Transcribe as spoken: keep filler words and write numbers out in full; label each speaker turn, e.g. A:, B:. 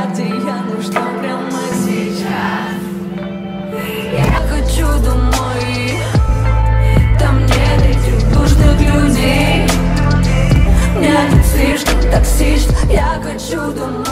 A: туда, где я нужна прямо сейчас. Я хочу домой, там нет этих душных людей. Мне тут слишком токсично. Я хочу домой.